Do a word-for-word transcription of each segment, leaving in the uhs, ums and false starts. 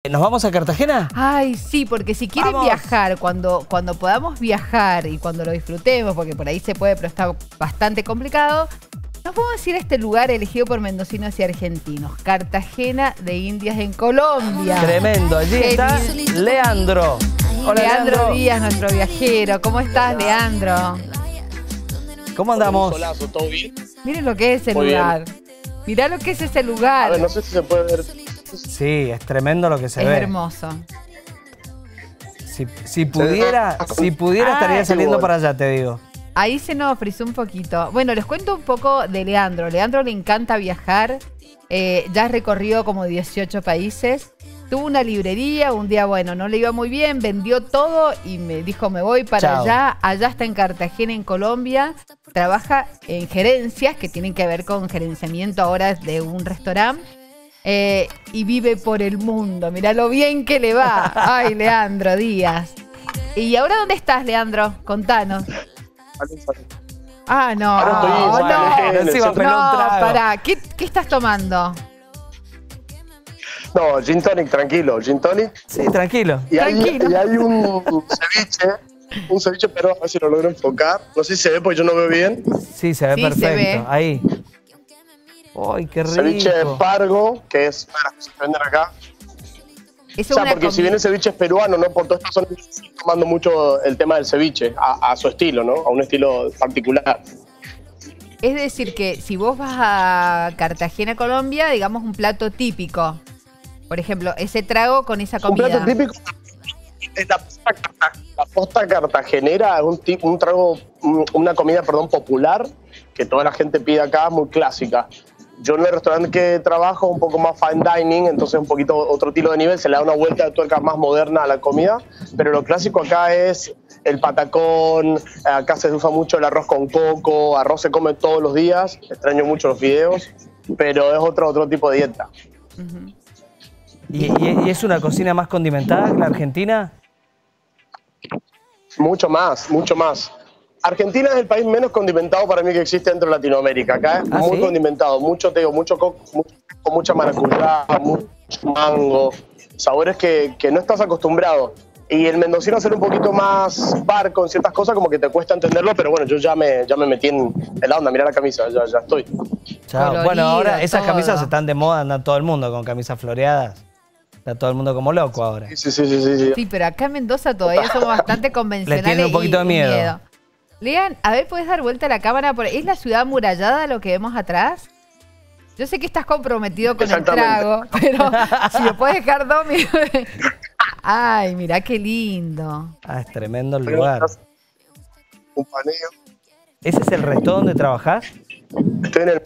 ¿Nos vamos a Cartagena? Ay, sí, porque si quieren ¡Vamos! viajar, cuando, cuando podamos viajar y cuando lo disfrutemos, porque por ahí se puede, pero está bastante complicado, nos vamos a ir a este lugar elegido por mendocinos y argentinos, Cartagena de Indias en Colombia. Tremendo, allí está Leandro. Hola, Leandro, Leandro Díaz, nuestro viajero. ¿Cómo estás, Leandro? ¿Cómo andamos? Solazo, ¿todo bien? Miren lo que es ese Muy lugar. Mirá lo que es ese A lugar. ver, no sé si se puede ver. Sí, es tremendo lo que se Es ve. hermoso. Si, si pudiera, si pudiera Ah, estaría saliendo igual. para allá, te digo. Ahí se nos frizó un poquito. Bueno, les cuento un poco de Leandro. Leandro le encanta viajar. Eh, ya ha recorrido como dieciocho países. Tuvo una librería. Un día, bueno, no le iba muy bien. Vendió todo y me dijo, me voy para Chao. allá. Allá está en Cartagena, en Colombia. Trabaja en gerencias que tienen que ver con gerenciamiento ahora de un restaurante. Eh, y vive por el mundo. Mirá lo bien que le va. Ay, Leandro Díaz. ¿Y ahora dónde estás, Leandro? Contanos. Ah, no. Ahora estoy no, igual, no, en el centro. pelón trago. pará. ¿Qué, ¿Qué estás tomando? No, gin tonic, tranquilo, gin tonic. Sí, tranquilo. Y hay, Tranquilo. y hay un ceviche, un ceviche, pero a ver si lo logro enfocar. No sé si se ve porque yo no veo bien. Sí, se ve Sí, se perfecto. ve. Ahí. ¡Ay, qué rico! Ceviche de pargo, que es una de las cosas que venden acá. Es O sea, una porque si comida- bien el ceviche es peruano, ¿no? Por toda esta zona están tomando mucho el tema del ceviche, a, a su estilo, ¿no? A un estilo particular. Es decir, que si vos vas a Cartagena, Colombia, digamos un plato típico. Por ejemplo, ese trago con esa Un comida. plato típico es la posta, carta- la posta cartagenera, es un, tipo, un trago, un- una comida, perdón, popular que toda la gente pide acá, muy clásica. Yo en el restaurante que trabajo, un poco más fine dining, entonces un poquito otro estilo de nivel, se le da una vuelta de tuerca más moderna a la comida, pero lo clásico acá es el patacón, acá se usa mucho el arroz con coco, arroz se come todos los días, extraño mucho los fideos, pero es otro, otro tipo de dieta. Ujú. ¿Y, y- y es una cocina más condimentada que la argentina? Mucho más, mucho más. Argentina es el país menos condimentado para mí que existe dentro de Latinoamérica. Acá es ¿Ah, muy sí? condimentado, mucho, te digo, mucho coco, mucho, mucha maracuyá, mucho mango, sabores que, que no estás acostumbrado. Y el mendocino hacer un poquito más barco en ciertas cosas como que te cuesta entenderlo, pero bueno, yo ya me, ya me metí en, en la onda, mirá la camisa, ya, ya estoy. Chao. Colorido, Bueno, ahora esas todo. camisas están de moda, anda todo el mundo con camisas floreadas. Está todo el mundo como loco ahora. Sí, sí, sí, sí, sí, sí. Sí, pero acá en Mendoza todavía somos bastante convencionales. tiene un poquito y- de y miedo. Lean, a ver, ¿puedes dar vuelta a la cámara? Por- ¿Es la ciudad amurallada lo que vemos atrás? Yo sé que estás comprometido con el Exactamente. trago, pero si lo puedes dejar dos minutos. Ay, mirá qué lindo. Ah, es tremendo el lugar. Un paneo. ¿Ese es el resto donde trabajás? Estoy en el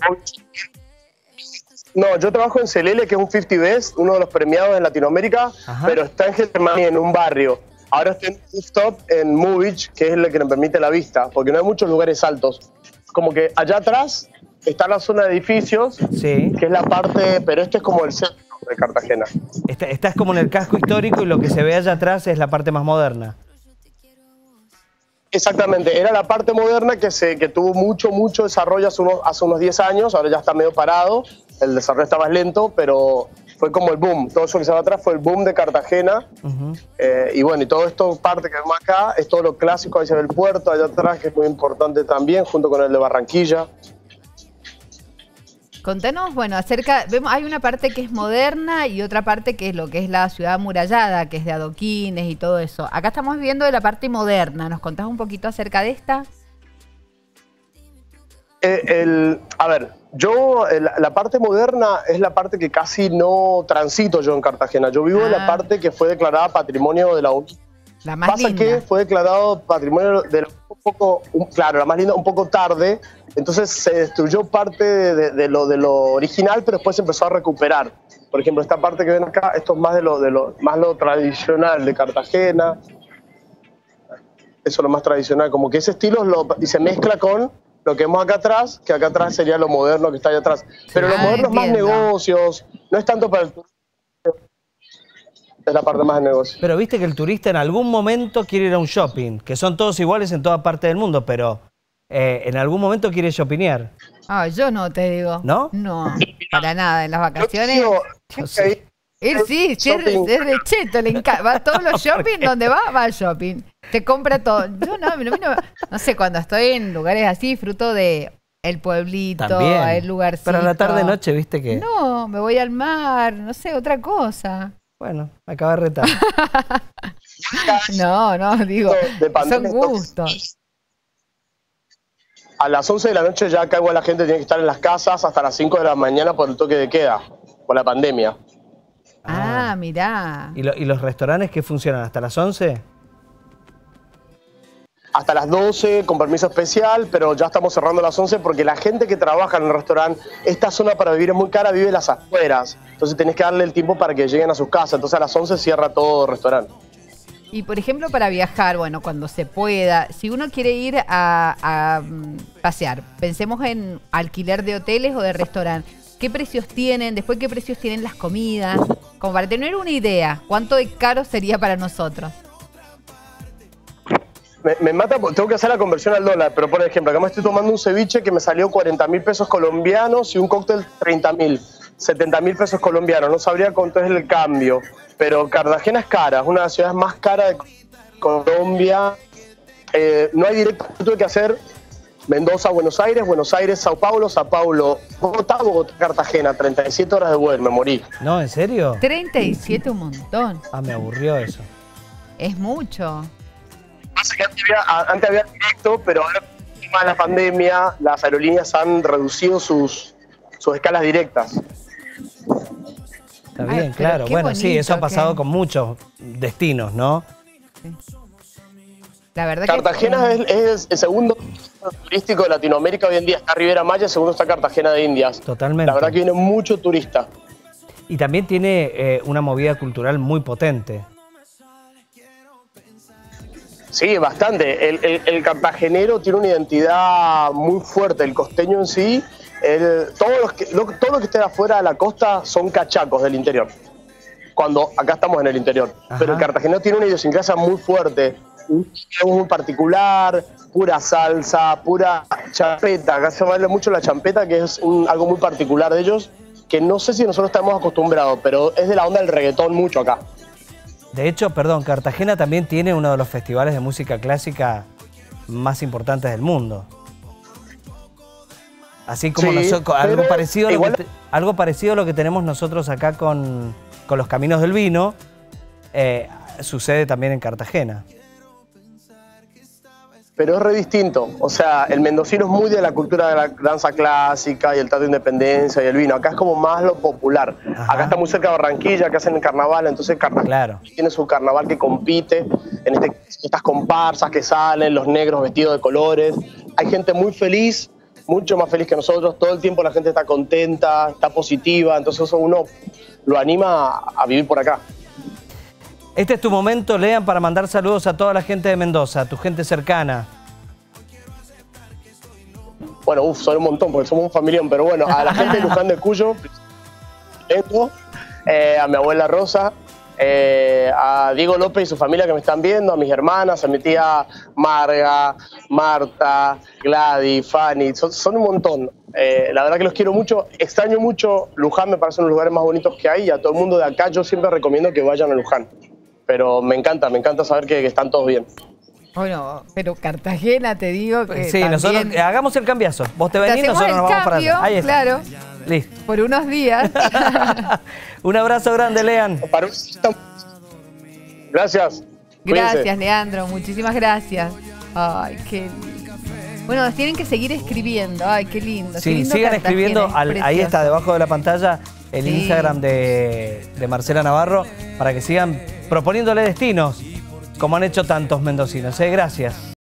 No, yo trabajo en Celele, que es un cincuenta Best, uno de los premiados en Latinoamérica, Ajá. pero está en Germania, en un barrio. Ahora estoy en un rooftop en Múvich, que es el que me permite la vista, porque no hay muchos lugares altos. Como que allá atrás está la zona de edificios, Sí. que es la parte, pero este es como el centro de Cartagena. Está- estás como en el casco histórico y lo que se ve allá atrás es la parte más moderna. Exactamente, era la parte moderna que, se, que tuvo mucho, mucho desarrollo hace unos, hace unos diez años, ahora ya está medio parado, el desarrollo está más lento, pero fue como el boom, todo eso que se va atrás fue el boom de Cartagena. Ujú. Eh, y bueno, y todo esto parte que vemos acá, es todo lo clásico, ahí se ve el puerto, allá atrás, que es muy importante también, junto con el de Barranquilla. Contanos, bueno, acerca, vemos, hay una parte que es moderna y otra parte que es lo que es la ciudad amurallada, que es de adoquines y todo eso. Acá estamos viendo de la parte moderna. ¿Nos contás un poquito acerca de esta? Eh, el, a ver, yo, el- la parte moderna es la parte que casi no transito yo en Cartagena. Yo vivo en la Ah. parte que fue declarada Patrimonio de la UNESCO. La más Pasa linda. que fue declarado patrimonio de la, un poco, un- claro, la más linda, un poco tarde, entonces se destruyó parte de, de lo, de lo original, pero después se empezó a recuperar. Por ejemplo, esta parte que ven acá, esto es más de lo, de lo, más lo tradicional de Cartagena, eso es lo más tradicional, como que ese estilo es lo, y se mezcla con lo que vemos acá atrás, que acá atrás sería lo moderno que está allá atrás. Pero lo Ah, moderno es más entiendo. negocios, no es tanto para el turismo, es la parte más de negocio. Pero viste que el turista en algún momento quiere ir a un shopping, que son todos iguales en toda parte del mundo, pero eh, en algún momento quiere shoppingear. Ah, yo no te digo. ¿No? No, para nada. En las Yo vacaciones. digo, Yo sí. Él sí, sí, es, Shopping. es de cheto, le encanta. Va a todos los shopping, donde va, va al shopping. Te compra todo. Yo no, no, no, no sé, cuando estoy en lugares así, disfruto de el pueblito, También. el lugarcito. Pero a la tarde-noche, viste que... No, me voy al mar, no sé, otra cosa. Bueno, me acaba de retar. No, no, digo, De son pandemia, gustos. A las once de la noche ya acá igual la gente tiene que estar en las casas hasta las cinco de la mañana por el toque de queda, por la pandemia. Ah, mirá. ¿Y, lo- y los restaurantes que funcionan hasta las once? Hasta las doce con permiso especial, pero ya estamos cerrando a las once porque la gente que trabaja en el restaurante, esta zona para vivir es muy cara, vive en las afueras. Entonces tenés que darle el tiempo para que lleguen a sus casas. Entonces a las once cierra todo el restaurante. Y por ejemplo, para viajar, bueno, cuando se pueda, si uno quiere ir a, a, mm, pasear, pensemos en alquiler de hoteles o de restaurantes. ¿Qué precios tienen? Después, ¿qué precios tienen las comidas? Como para tener una idea, ¿cuánto de caro sería para nosotros? Me, me mata, porque tengo que hacer la conversión al dólar, pero por ejemplo, acá me estoy tomando un ceviche que me salió cuarenta mil pesos colombianos y un cóctel treinta mil, setenta mil pesos colombianos. No sabría cuánto es el cambio, pero Cartagena es cara, es una de las ciudades más caras de Colombia. Eh, no hay directo, tuve que hacer Mendoza, Buenos Aires, Buenos Aires, Sao Paulo, Sao Paulo, Bogotá, Bogotá, Cartagena, treinta y siete horas de vuelo, me morí. No, ¿en serio? treinta y siete un montón. Ah, me aburrió eso. Es mucho. Pasa que antes había, antes había directo, pero ahora con el tema de la pandemia, las aerolíneas han reducido sus, sus escalas directas. Está Ay, bien, pero claro. qué Bueno, sí, eso ha bonito pasado que- con muchos destinos, ¿no? La verdad Cartagena que... es, es el segundo turístico de Latinoamérica hoy en día. Está Riviera Maya, el segundo está Cartagena de Indias. Totalmente. La verdad que viene mucho turista. Y también tiene eh, una movida cultural muy potente. Sí, bastante. El, el- el cartagenero tiene una identidad muy fuerte. El costeño en sí, el- todos los que, lo- todo lo que esté afuera de la costa son cachacos del interior. Cuando acá estamos en el interior. Ajá. Pero el cartagenero tiene una idiosincrasia muy fuerte. Un estilo muy particular, pura salsa, pura champeta. Acá se baila mucho la champeta, que es un- algo muy particular de ellos, que no sé si nosotros estamos acostumbrados, pero es de la onda del reggaetón mucho acá. De hecho, perdón, Cartagena también tiene uno de los festivales de música clásica más importantes del mundo. Así como Sí, nosotros, algo pero parecido, a lo igual- que te- algo parecido a lo que tenemos nosotros acá con, con los Caminos del Vino, eh, sucede también en Cartagena. Pero es re distinto. O sea, el mendocino es muy de la cultura de la danza clásica y el teatro de independencia y el vino. Acá es como más lo popular. Ajá. Acá está muy cerca de Barranquilla, que hacen el carnaval, entonces Cartagena Claro. tiene su carnaval que compite en este, estas comparsas que salen, los negros vestidos de colores. Hay gente muy feliz, mucho más feliz que nosotros. Todo el tiempo la gente está contenta, está positiva, entonces eso uno lo anima a vivir por acá. Este es tu momento, Lean, para mandar saludos a toda la gente de Mendoza, a tu gente cercana. Bueno, uff, son un montón porque somos un familión, pero bueno, a la gente de Luján de Cuyo, esto, eh, a mi abuela Rosa, eh, a Diego López y su familia que me están viendo, a mis hermanas, a mi tía Marga, Marta, Gladys, Fanny, son, son un montón. Eh, la verdad que los quiero mucho, extraño mucho Luján, me parece uno de los lugares más bonitos que hay y a todo el mundo de acá yo siempre recomiendo que vayan a Luján. Pero me encanta, me encanta saber que, que están todos bien. Bueno, pero Cartagena te digo que Sí, también nosotros eh, hagamos el cambiazo. Vos te te venís, hacemos nosotros el nos vamos para cambio, allá. Ahí está. claro, Listo. por unos días. Un abrazo grande, Lean. Para- Gracias. Cuídense. Gracias, Leandro, muchísimas gracias. Ay, qué lindo. Bueno, nos tienen que seguir escribiendo. Ay, qué lindo. qué Sí, lindo sigan Cartagena, escribiendo. es al- ahí precioso. está, debajo de la pantalla, el Sí. Instagram de, de Marcela Navarro, para que sigan proponiéndole destinos, como han hecho tantos mendocinos. ¿eh? Gracias.